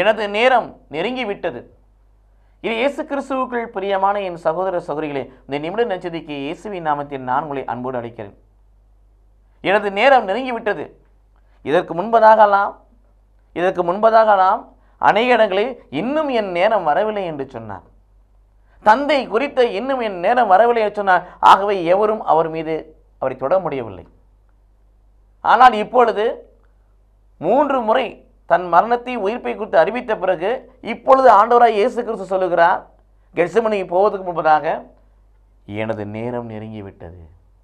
எனது நேரம் நெருங்கிவிட்டது. இது இயேசு கிறிஸ்துவுக்குள் பிரியமான என் சகோதர சகோதரிகளே, இந்த நிமிட நச்சதிக்கு இயேசுவின் நாமத்தில் நான் உங்களை அன்போடு அழைக்கிறேன். எனது நேரம் நெருங்கிவிட்டது. இதற்கு முன்பதாகலாம் அநேக இடங்களில் இன்னும் என் நேரம் வரவில்லை என்று சொன்னார். தந்தை குறித்த இன்னும் என் நேரம் வரவில்லை என்று சொன்னார். ஆகவே எவரும் அவர் மீது அவரை தொட முடியவில்லை. ஆனால் இப்பொழுது 3 முறை தன் மரணத்தை உயிர்ப்பை குறித்து அறிவித்த பிறகு இப்பொழுது ஆண்டவராய் இயேசு கிறிஸ்து சொல்லுகிறார், கெத்செமனிக்கு போவதற்கு முன்பதாக, எனது நேரம் நெருங்கிவிட்டது.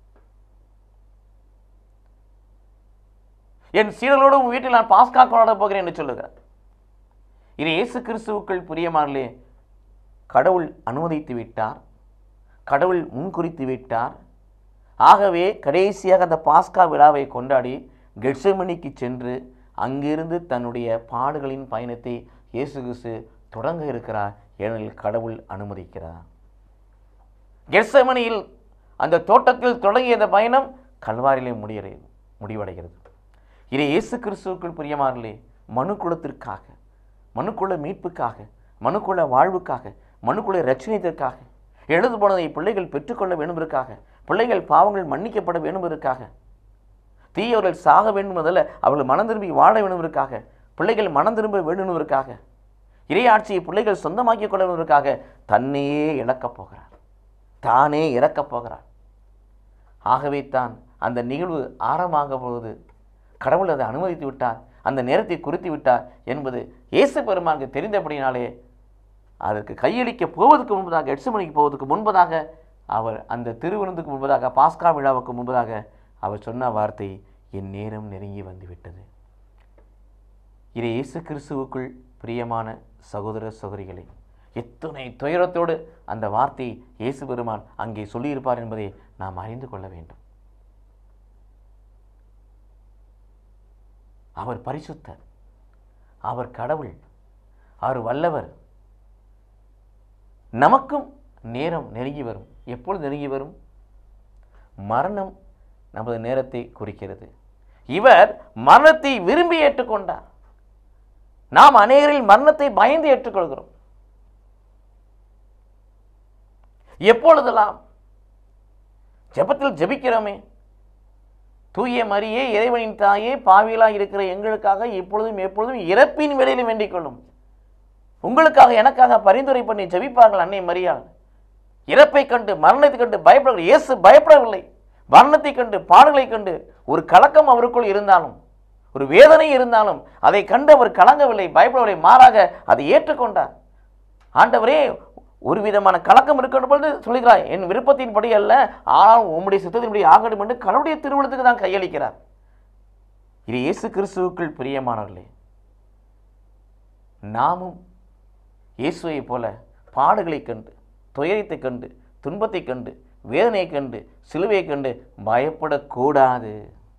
என் சீடர்களோடு வீட்டில் நான் பாஸ்கா கொண்டாட போகிறேன் என்று சொல்லுகிறார். இது இயேசு கிறிஸ்துவுக்குள் பிரியமானே, கடவுள் அனுமதித்து விட்டார், கடவுள் முன்குறித்து விட்டார். ஆகவே கடைசியாக அந்த பாஸ்கா விழாவை கொண்டாடி கெத்செமனிக்கு சென்று அங்கிருந்து தன்னுடைய பாடுகளின் பயணத்தை இயேசு கிறிஸ்து தொடங்க இருக்கிறார். ஏனெனில் கடவுள் அனுமதிக்கிறார். கெத்செமனியில் அந்த தோட்டத்தில் தொடங்கிய இந்த பயணம் கல்வாரியிலே முடிவடைகிறது. இது இயேசு கிறிஸ்துவுக்குள் பிரியமானே, மனுக்குலத்திற்காக, மனுக்குல மீட்புக்காக, மனுக்குல வாழ்வுக்காக, மனுக்குல இரட்சணியத்திற்காக, எழுது போனதை பிள்ளைகள் பெற்றுக்கொள்ள வேண்டும்பதற்காக, பிள்ளைகள் பாவங்கள் மன்னிக்கப்பட வேண்டும்பதற்காக, தீயவர்கள் சாக வேண்டுமென்றல்ல, அவர்கள் மனம் திரும்பி வாழ வேண்டும்பதற்காக, பிள்ளைகள் மனம் திரும்ப வேண்டும்பதற்காக, இறையாட்சியை பிள்ளைகள் சொந்தமாக்கிக் கொள்ள வேண்டும்பதற்காக தன்னையே இழக்கப் போகிறார், தானே இறக்கப் போகிறார். ஆகவே தான் அந்த நிகழ்வு ஆரம்பமாக போது கடவுள் அதை அனுமதித்து விட்டார், அந்த நேரத்தை குறித்து விட்டார் என்பது இயேசு பெருமானுக்கு தெரிந்தபடினாலே அதற்கு கையளிக்க போவதற்கு முன்பதாக, கெத்செமனிக்கு போவதற்கு முன்பதாக, அவர் அந்த திருவிருந்துக்கு முன்பதாக, பாஸ்கா விழாவுக்கு முன்பதாக அவர் சொன்ன வார்த்தை, என் நேரம் நெருங்கி வந்துவிட்டது. இது இயேசு கிறிஸ்துவுக்குள் பிரியமான சகோதர சகோதரிகளே, எத்தனை துயரத்தோடு அந்த வார்த்தையை இயேசு பெருமான் அங்கே சொல்லியிருப்பார் என்பதை நாம் அறிந்து கொள்ள வேண்டும். அவர் பரிசுத்தர், அவர் கடவுள், அவர் வல்லவர். நமக்கும் நேரம் நெருங்கி வரும். எப்பொழுது நெருங்கி வரும்? மரணம் நமது நேரத்தை குறிக்கிறது. இவர் மரணத்தை விரும்பி ஏற்றுக்கொண்டார். நாம் அநேகரில் மரணத்தை பயந்து ஏற்றுக்கொள்கிறோம். எப்பொழுதெல்லாம் ஜெபத்தில் ஜெபிக்கிறோமே, தூய மரியே, இறைவனின் தாயே, பாவியலாய் இருக்கிற எங்களுக்காக இப்பொழுதும் எப்பொழுதும் இறப்பின் வேளையிலும் வேண்டிக் கொள்ளும். உங்களுக்காக எனக்காக பரிந்துரை பண்ணி ஜெபிப்பார்கள் அன்னை மரியாள். இறப்பை கண்டு, மரணத்தை கண்டு பயப்பட இயேசு பயப்படவில்லை. மரணத்தை கண்டு, பாடுகளை கண்டு ஒரு கலக்கம் அவருக்குள் இருந்தாலும், ஒரு வேதனை இருந்தாலும் அதை கண்டு அவர் கலங்கவில்லை, பயப்படவில்லை. மாறாக அதை ஏற்றுக்கொண்டார். ஆண்டவரே, ஒரு விதமான கலக்கம் இருக்கின்ற பொழுது சொல்கிறார், என் விருப்பத்தின்படி அல்ல, ஆனால் உம்முடைய சித்தத்தின்படி ஆகட்டும் என்று கடவுளுடைய திருவுளத்துக்கு தான் கையளிக்கிறார். இது இயேசு கிறிஸ்துவுக்குள் பிரியமானவர்களே, நாமும் இயேசுவை போல பாடுகளை கண்டு, துயரத்தை கண்டு, துன்பத்தை கண்டு, வேதனையை கண்டு, சிலுவையை கண்டு பயப்படக்கூடாது.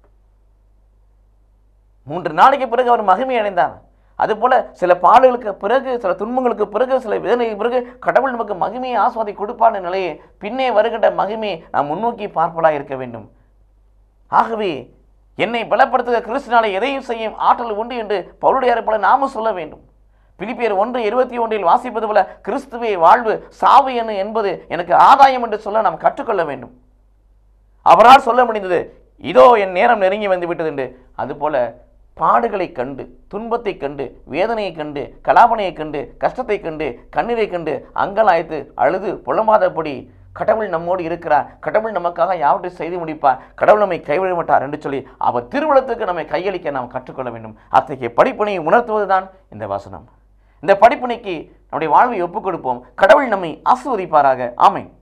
3 நாளைக்கு பிறகு அவர் மகிமை அடைந்தார். அதுபோல சில பாடுகளுக்கு பிறகு, சில துன்பங்களுக்கு பிறகு, சில வேதனைக்கு பிறகு கடவுள் நமக்கு மகிமையை ஆஸ்வாதி கொடுப்பான நிலையை, பின்னே வருகின்ற மகிமையை நாம் முன்னோக்கி பார்ப்பலாக இருக்க வேண்டும். ஆகவே என்னை பலப்படுத்துகிற கிறிஸ்துவினாலே எதையும் செய்யும் ஆற்றல் உண்டு என்று பவுலுடையாரை போல நாமும் சொல்ல வேண்டும். பிலிப்பியர் 1:21 வாசிப்பது போல, கிறிஸ்துவே வாழ்வு, சாவு என்பது எனக்கு ஆதாயம் என்று சொல்ல நாம் கற்றுக்கொள்ள வேண்டும். அவரால் சொல்ல முடிந்தது, இதோ என் நேரம் நெருங்கி வந்து விட்டது என்று. அதுபோல பாடுகளை கண்டு, துன்பத்தை கண்டு, வேதனையை கண்டு, கலாபனையை கண்டு, கஷ்டத்தை கண்டு, கண்ணீரை கண்டு அங்கலாய்த்து அழுது புலம்பாதபடி கடவுள் நம்மோடு இருக்கிறார், கடவுள் நமக்காக யாவற்றை செய்து முடிப்பார், கடவுள் நம்மை கைவிட மாட்டார் என்று சொல்லி அவர் திருவுளத்துக்கு நம்மை கையளிக்க நாம் கற்றுக்கொள்ள வேண்டும். அத்தகைய படிப்பினையை உணர்த்துவதுதான் இந்த வசனம். இந்த படிப்பினைக்கு நம்முடைய வாழ்வை ஒப்புக் கொடுப்போம். கடவுள் நம்மை ஆசீர்வதிப்பாராக. ஆமென்.